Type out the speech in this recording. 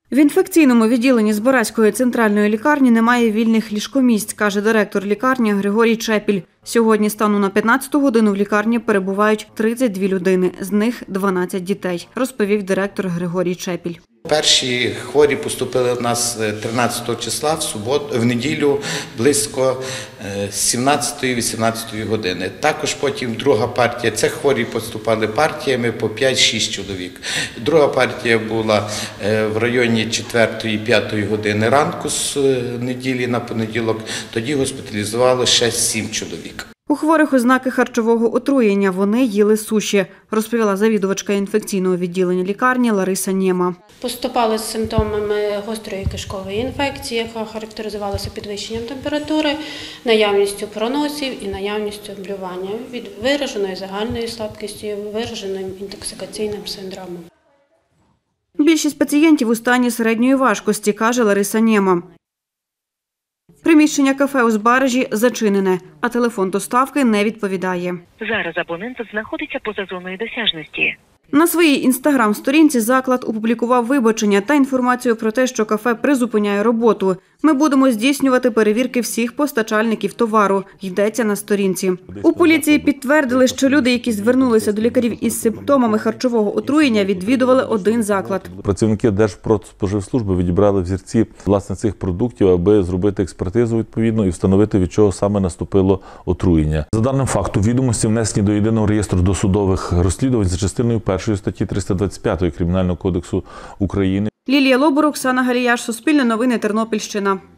В інфекційному відділенні Збаразької центральної лікарні немає вільних ліжкомісць, каже директор лікарні Григорій Чепіль. Сьогодні станом на 15-ту годину в лікарні перебувають 32 людини, з них 12 дітей, розповів директор Григорій Чепіль. Перші хворі поступили в нас 13 числа, в неділю, близько 17-18 години. Також потім друга партія, це хворі поступали партіями по 5-6 чоловік. Друга партія була в районі 4-5 години ранку з неділі на понеділок, тоді госпіталізували ще 7 чоловік. У хворих ознаки харчового отруєння, вони їли суші, розповіла завідувачка інфекційного відділення лікарні Лариса Нєма. Поступали з симптомами гострої кишкової інфекції, яка характеризувалася підвищенням температури, наявністю проносів і наявністю блювання від вираженої загальної слабкості, вираженим інтоксикаційним синдромом. Більшість пацієнтів у стані середньої важкості, каже Лариса Нєма. Приміщення кафе у Збаражі зачинене, а телефон доставки не відповідає. Зараз абонент знаходиться поза зоною досяжності. На своїй інстаграм-сторінці заклад опублікував вибачення та інформацію про те, що кафе призупиняє роботу. Ми будемо здійснювати перевірки всіх постачальників товару, йдеться на сторінці. У поліції підтвердили, що люди, які звернулися до лікарів із симптомами харчового отруєння, відвідували один заклад. Працівники Держпродспоживслужби відібрали взірці власне цих продуктів, аби зробити експертизу відповідно і встановити, від чого саме наступило отруєння. За даним фактом, відомості внесені до єдиного реєстру досудових розслідувань за частиною 1 статті 325 Кримінального кодексу України. Лілія Лобур, Оксана Галіяш, Суспільне новини, Тернопільщина.